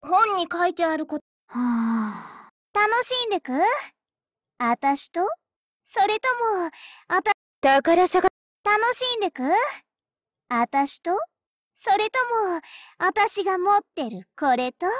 本に書いてあること。 楽しんでく？あたしと？それとも、 宝探楽しんでく？あたしと？それとも、あたしが持ってるこれと？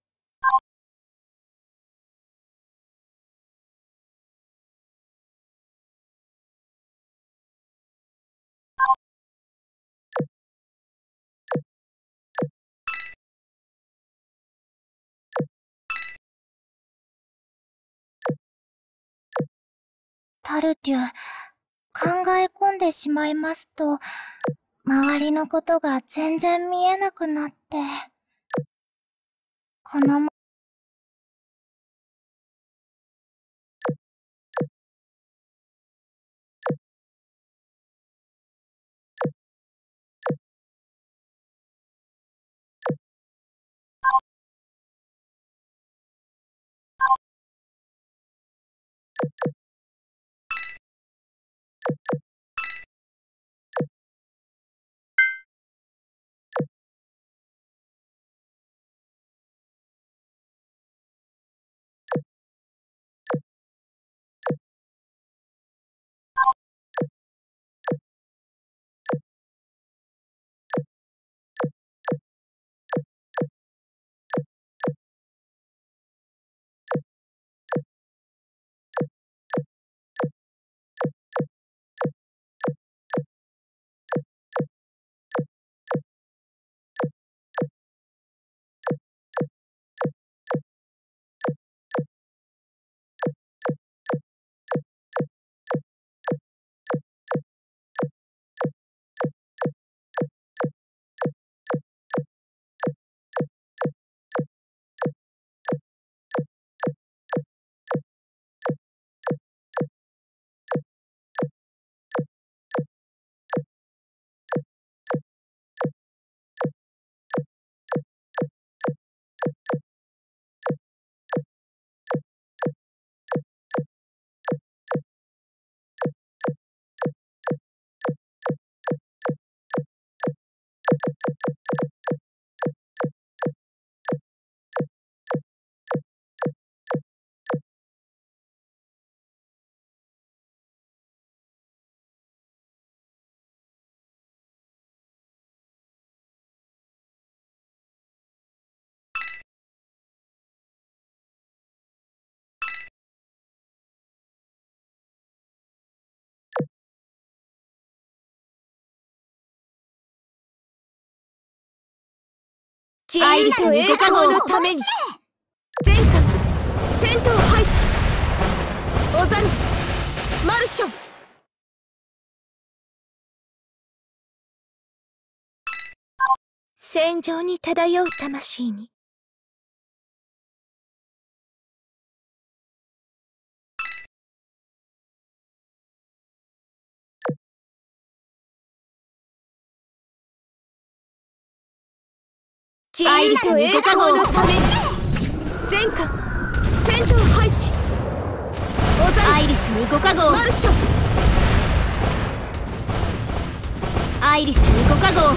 タルテュ、考え込んでしまいますと、周りのことが全然見えなくなって、この自由と栄光のために前回戦闘配置オザミマルション戦場に漂う魂に自由と栄光のために前回戦闘配置オザミアイリスにご加護マルションアイリスにご加護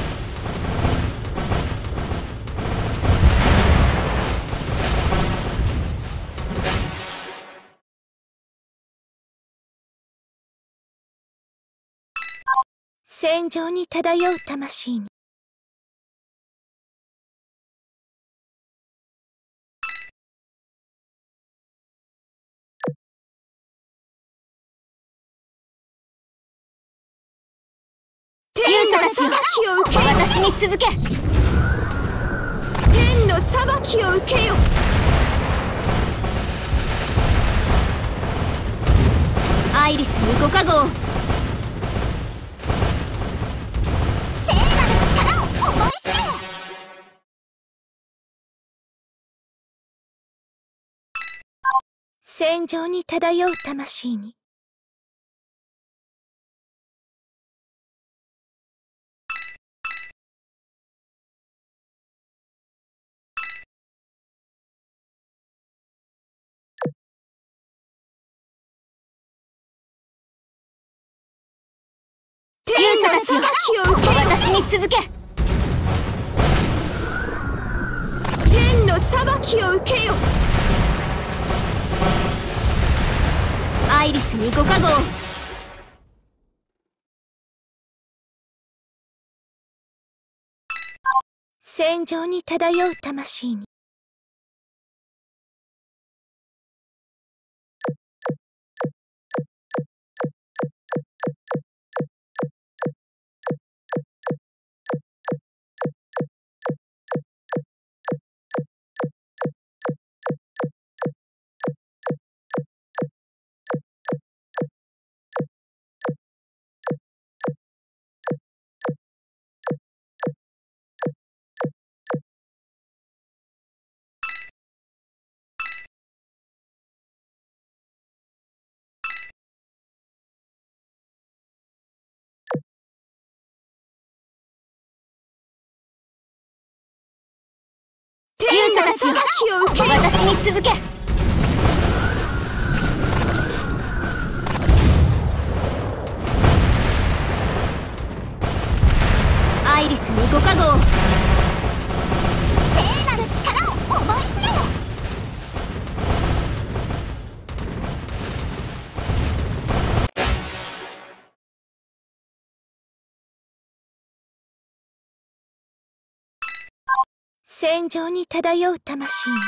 戦場に漂う魂に天の裁きを受けよ私に続け天の裁きを受けよアイリスにご加護聖なる力を思い知れ戦場に漂う魂に天の裁きを受けよ私に続け天天の裁きを受けよ。アイリスにご加護を。戦場に漂う魂に。天の裁きを受けよ。私に続け。アイリスにご加護を。聖なる力を思い知れ。戦場に漂う魂に。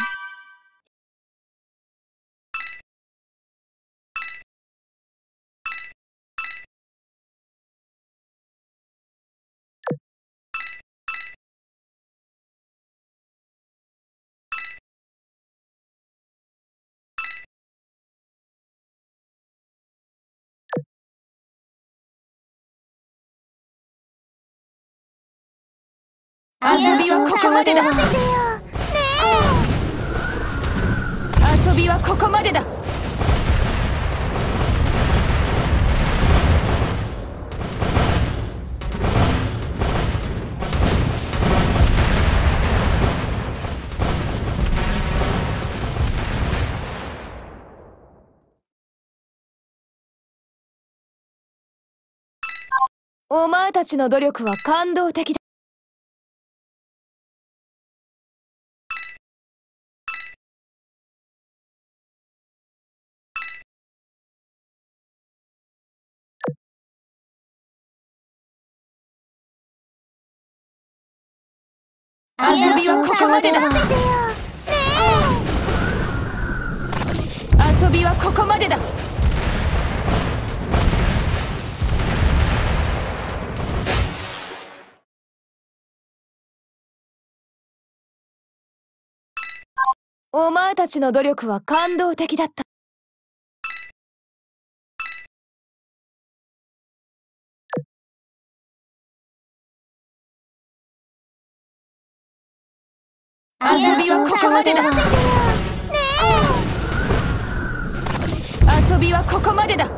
遊びはここまでだ。遊びはここまでだ。お前たちの努力は感動的だ。遊びはここまでだ。遊びはここまでだ。お前たちの努力は感動的だった。遊びはここまでだ。遊びはここまでだ。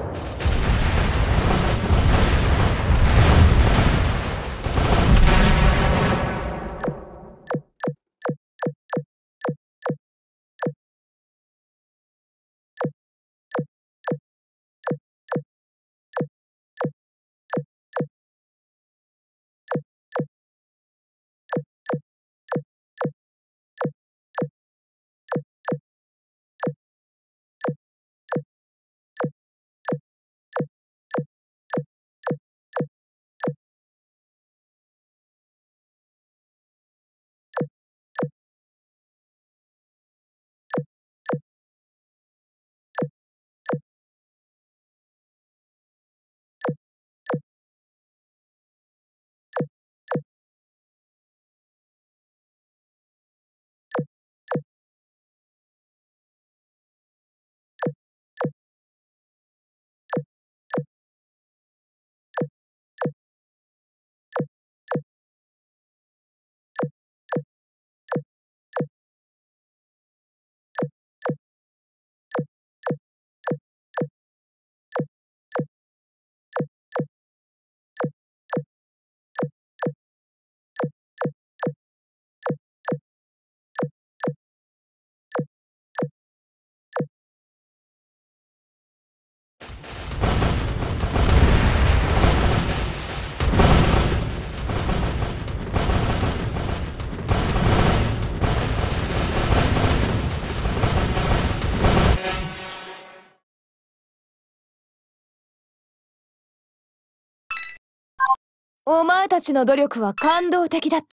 お前たちの努力は感動的だった。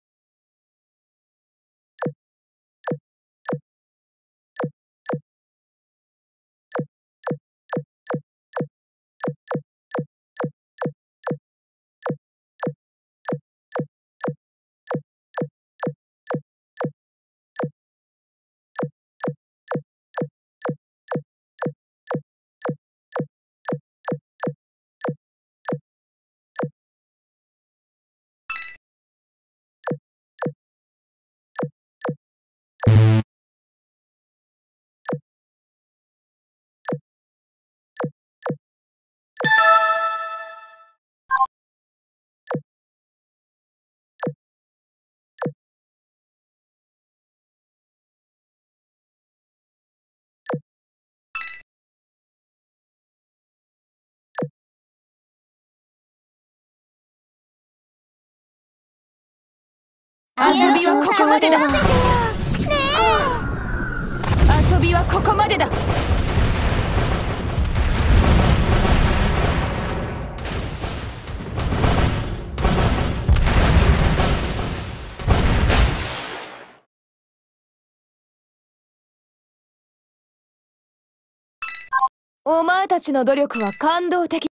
遊びはここまでだ。遊びはここまでだ。お前たちの努力は感動的。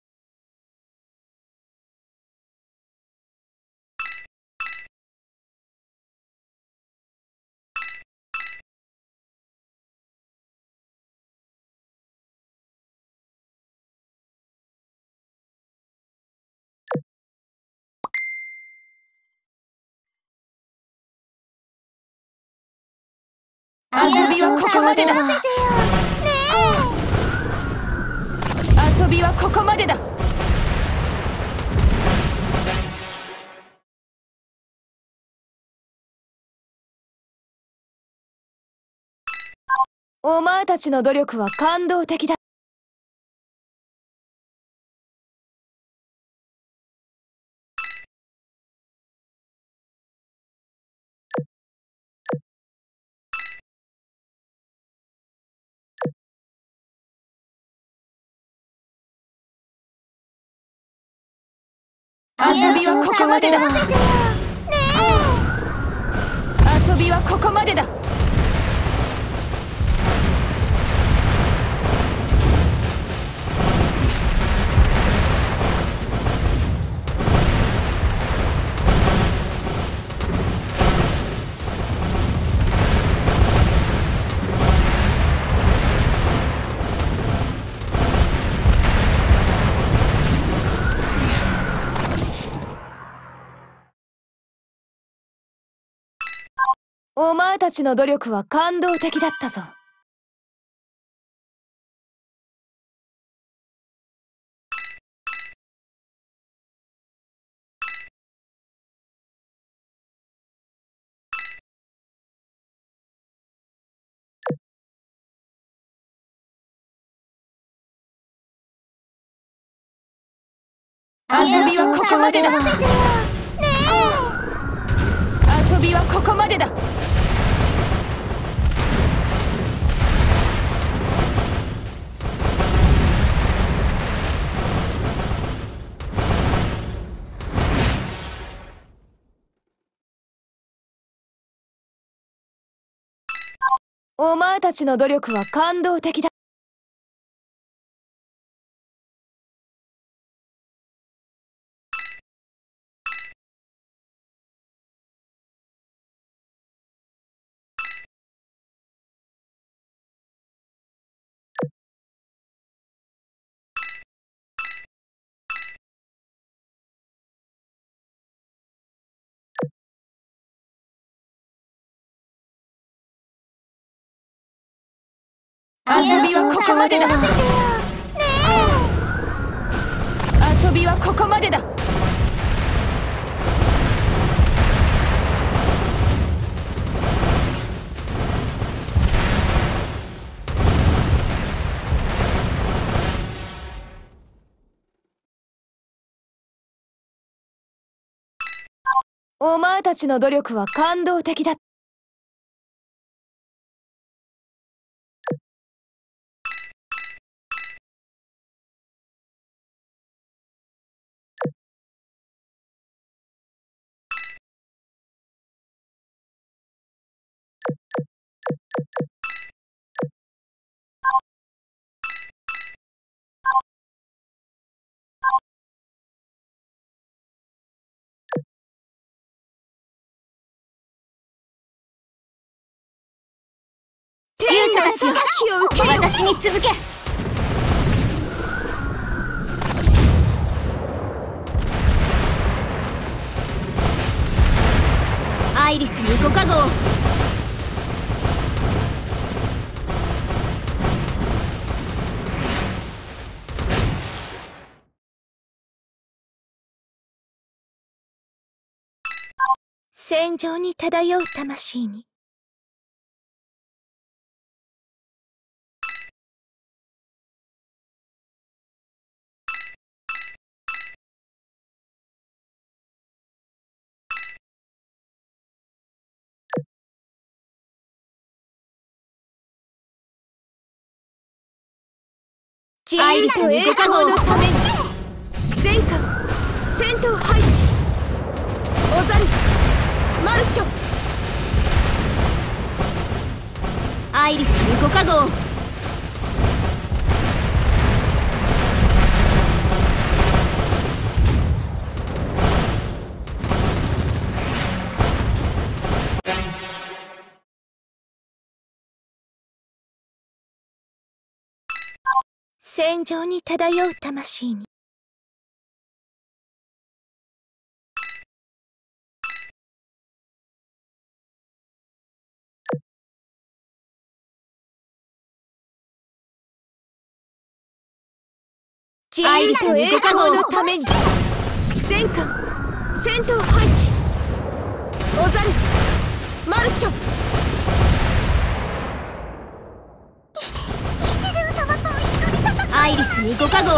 遊びはここまでだ。遊びはここまでだ。お前たちの努力は感動的だ。遊びはここまでだ。遊びはここまでだ。お前たちの努力は感動的だったぞ。遊びはここまでだ。遊びはここまでだ。お前たちの努力は感動的だ。遊びはここまでだ。遊びはここまでだ。お前たちの努力は感動的だ。 勇者たちよ、私に続け。アイリスにご加護を。 戦場に漂う魂に。アイリスにご加護のために。全艦戦闘配置。オザルマルショ。 アイリスにご加護を。 戦場に漂う魂に。アイリスにご加護のために。全艦戦闘配置。オザルマルショ。 アイリスにご加護を。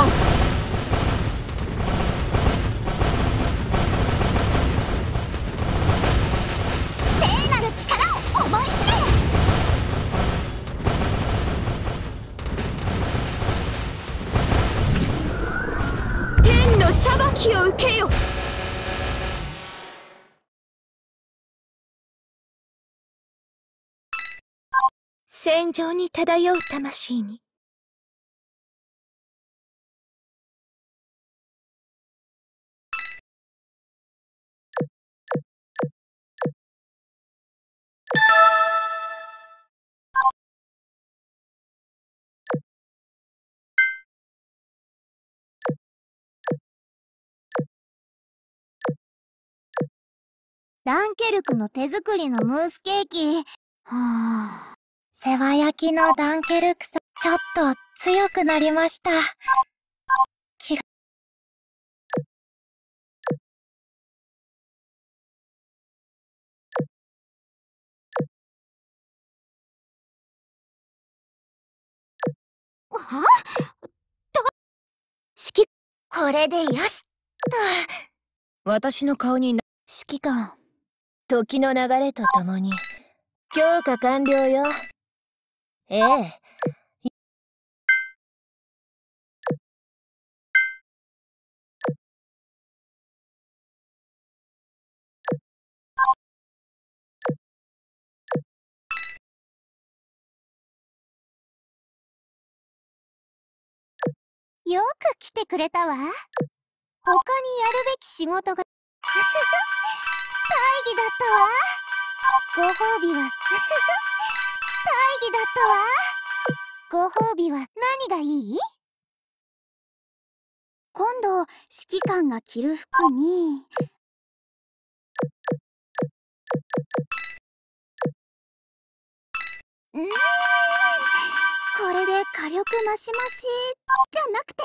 聖なる力を思い知れ。 天の裁きを受けよ。戦場に漂う魂に。 ダンケルクの手作りのムースケーキ。世話焼きのダンケルクさん、ちょっと強くなりました。気が。は？これでよしと。 私の顔に指揮官、時の流れとともに強化完了よ。ええ。よく来てくれたわ。他にやるべき仕事が大義だったわ。ご褒美は大義だったわ。ご褒美は何がいい？今度指揮官が着る服にこれで火力増し増しじゃなくて、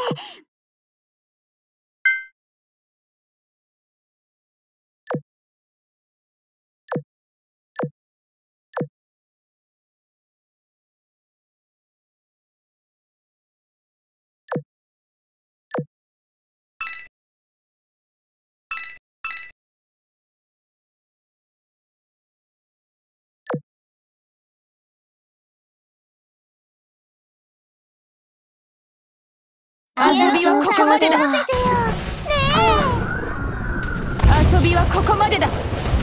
遊びはここまでだ。遊びはここまでだ。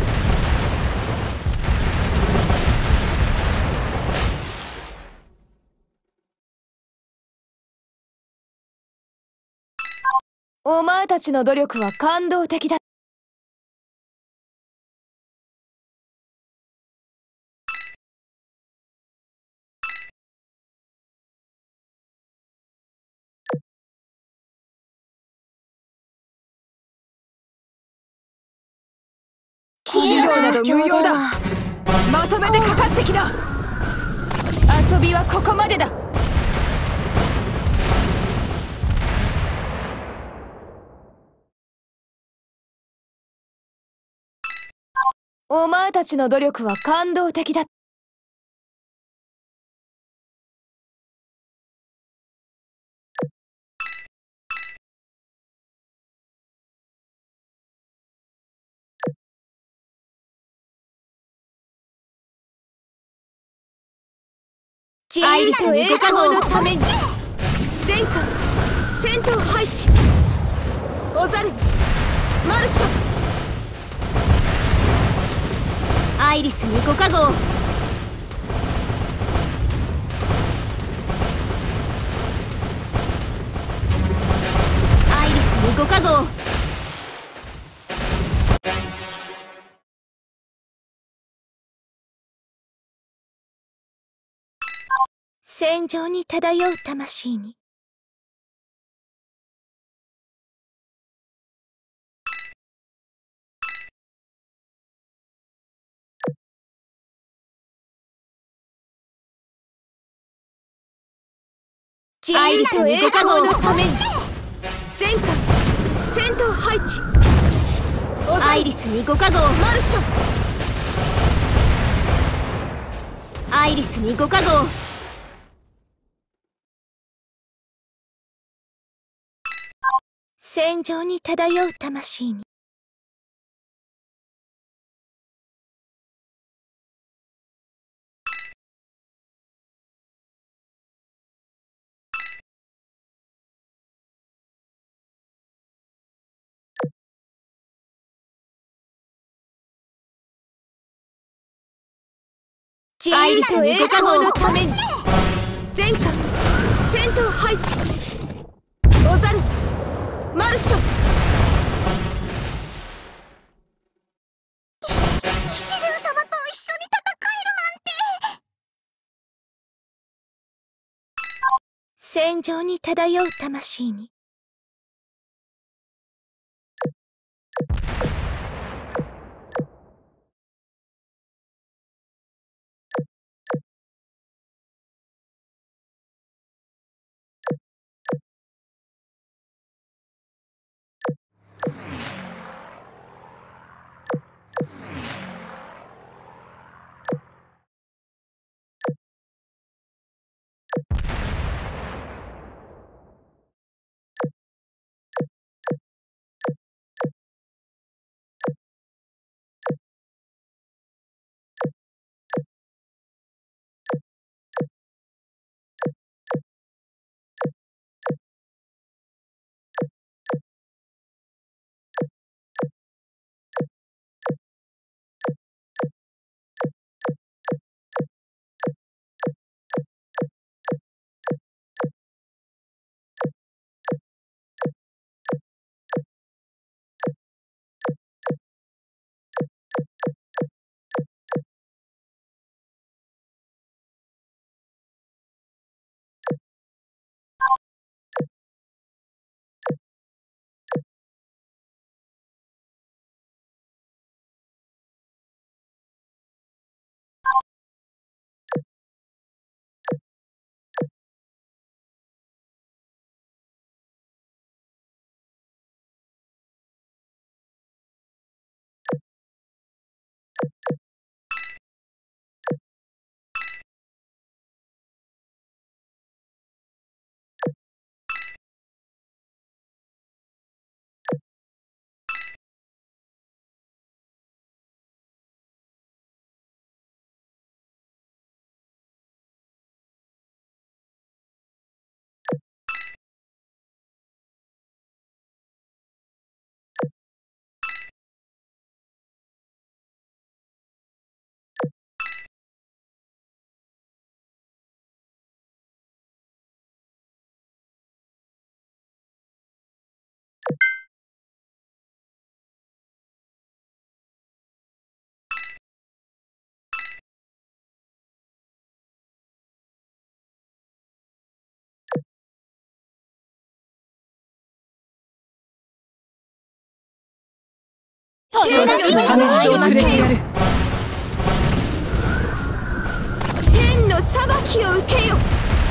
お前たちの努力は感動的だ。 強など無用だ。まとめてかかってきな。遊びはここまでだ。お前たちの努力は感動的だ。アイリス栄光のために全艦戦闘配置。オザルマルショ。アイリスにご加護。アイリスにご加護。戦場に漂う魂に。アイリス栄光のために全艦戦闘配置。アイリスにご加護。マルショ。アイリスにご加護。戦場に漂う魂に。アイリス栄光のために全艦戦闘配置。オザルマルショ。 イシル様と一緒に戦えるなんて。 戦場に漂う魂に。 天の裁きを受けよ。天の裁きを受けよ。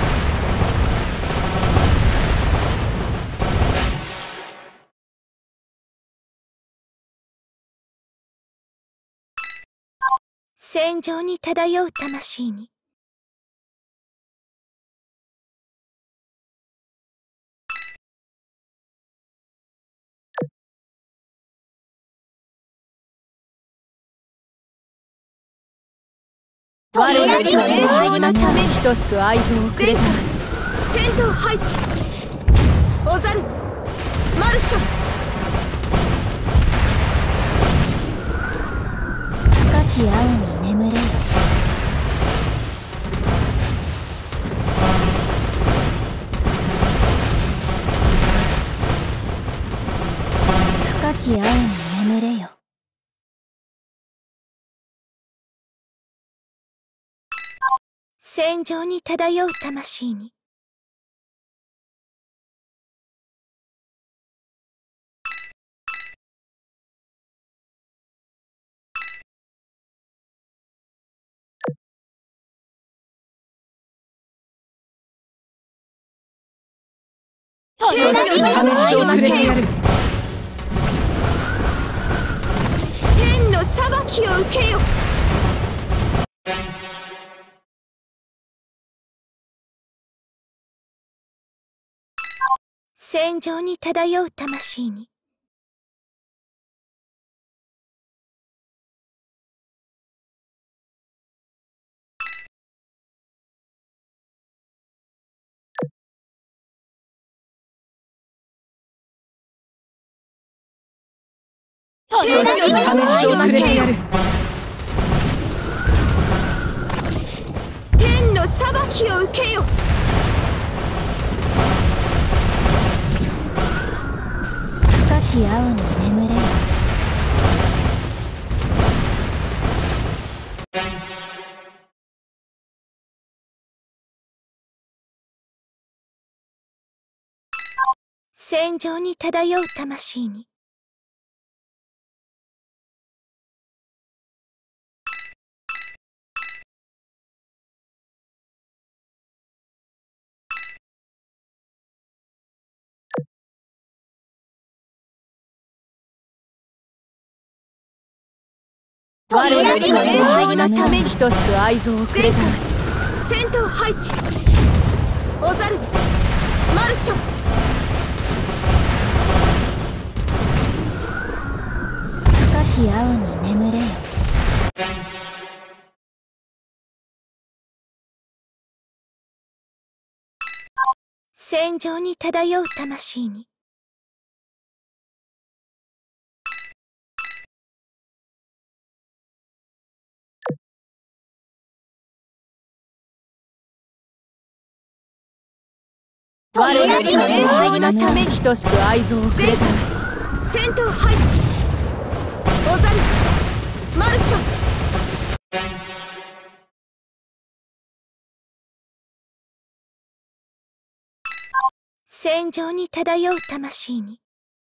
戦場に漂う魂に。我らには永遠の赦免等しく愛憎をくれた。戦闘配置オザルマルショ。 深き青に眠れよ。深き青に眠れよ。 戦場に漂う魂に。天の裁きを受けよ。天の裁きを受けよ。戦場に漂う魂に。天の裁きを受けよ。天の裁きを受けよ。 深き青に眠れよ。 戦場に漂う魂に。我らには永遠の赦免等しく愛憎をくれた。戦闘配置オザルマルショ。 深き青に眠れよ。 戦場に漂う魂に。我らには永遠の赦免等しく愛憎をくれた。戦闘配置オザルマルショ。戦場に漂う魂に。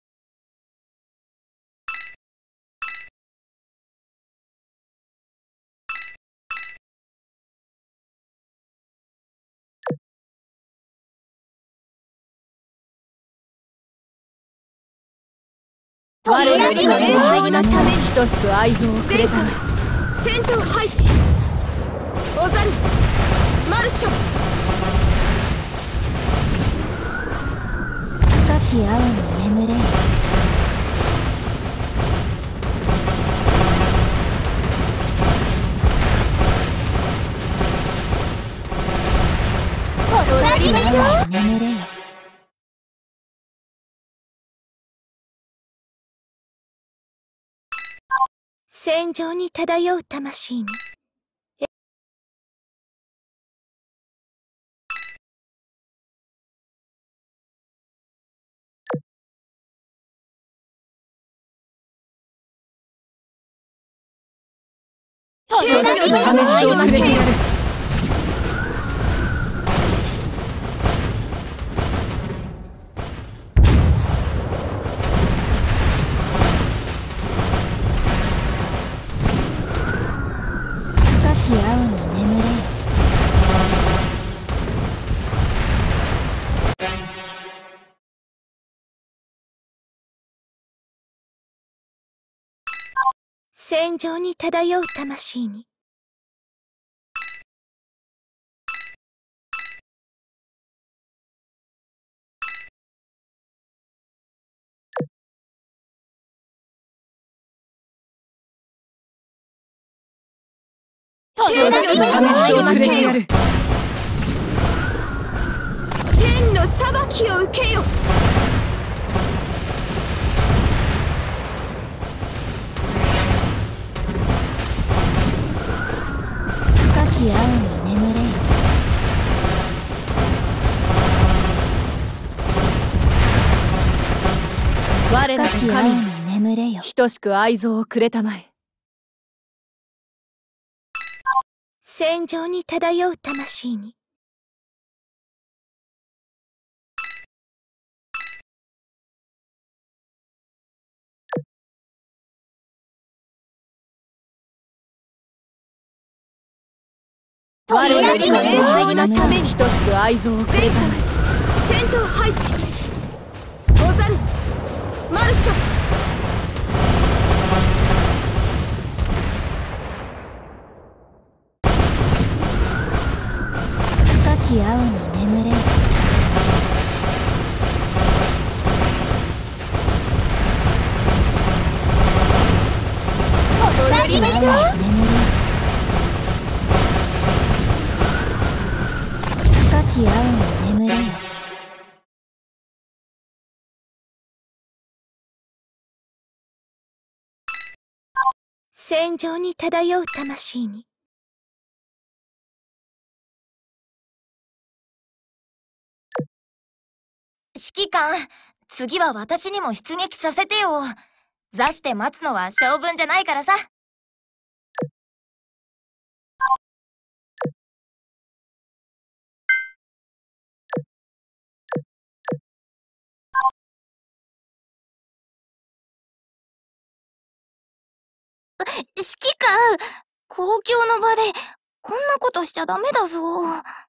我らには永遠の赦免等しく愛憎をくれた。戦闘配置オザルマルショ。 深き青に眠れよ。 踊りましょう。 眠れよ。 戦場に漂う魂に。天の裁きを受けよ。 戦場に漂う魂に。天の裁きを受けよ。天の裁きを受けよ。 深き青に眠れよ。 我らと深き青神に眠れよ。 等しく愛憎をくれたまえ。戦場に漂う魂に。我らと永遠のために等しく愛憎をくれたまえ。戦闘配置。オザルマルショ。 深き青に眠れよ。 踊りましょう。 眠れよ。深き青に眠れよ。 戦場に漂う魂に。 指揮官、次は私にも出撃させてよ。座して待つのは性分じゃないからさ。指揮官、公共の場でこんなことしちゃダメだぞ。